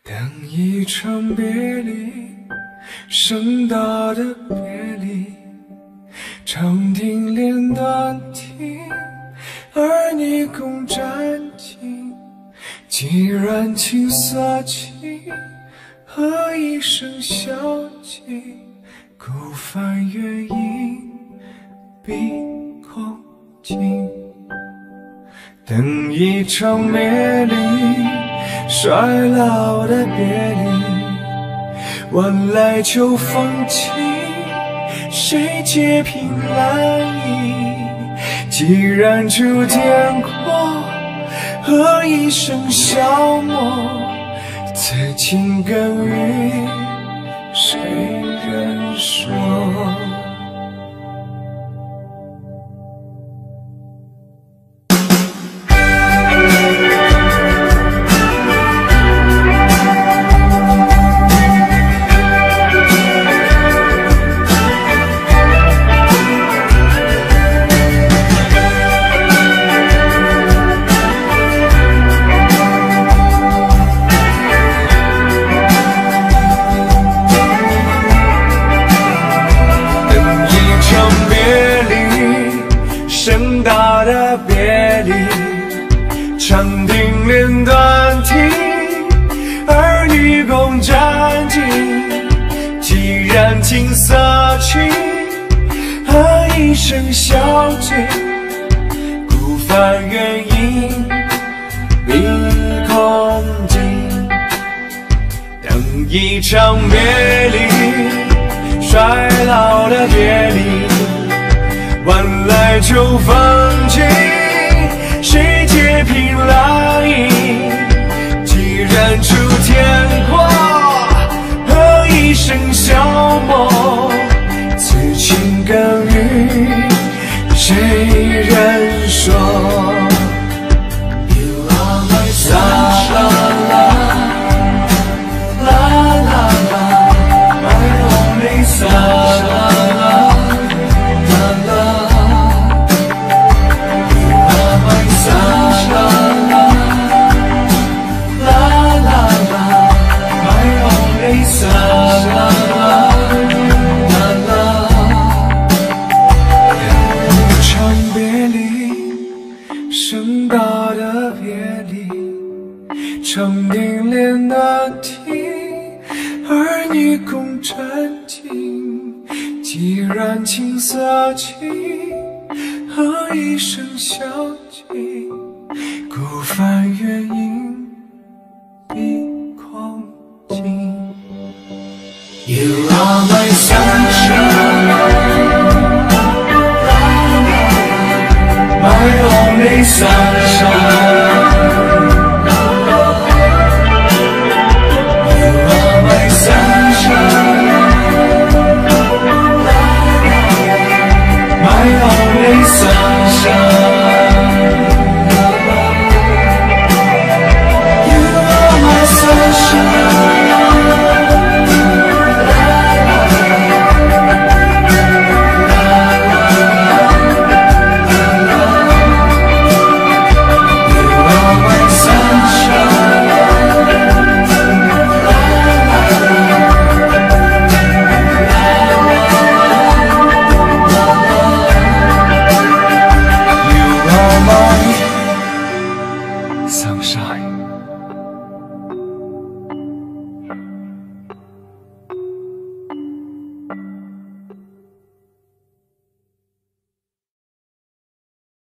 等一场别离，盛大的别离，长亭连断听，而你共沾尽。既然情色起，何一声笑泣？孤帆远影碧空尽。等一场别离，衰老的别离，晚来秋风起，谁解凭栏倚？既然秋天过，何一声消磨？此情更与谁人说？盛大的别离，长亭连断听，儿女共沾尽。既然情色起，何一声笑泣？孤帆远影碧空尽。等一场别离，衰老的别离，晚来秋风起，谁解凭栏倚？既然秋天过，何一声消磨？此情更与谁人说？ You are my sunshine, la la la, my only sunshine.盛大的别离，长亭连断听，儿女共沾尽。既然情色起，何一声笑泣？孤帆远影碧空尽。You are my sunshine, my only sunshine.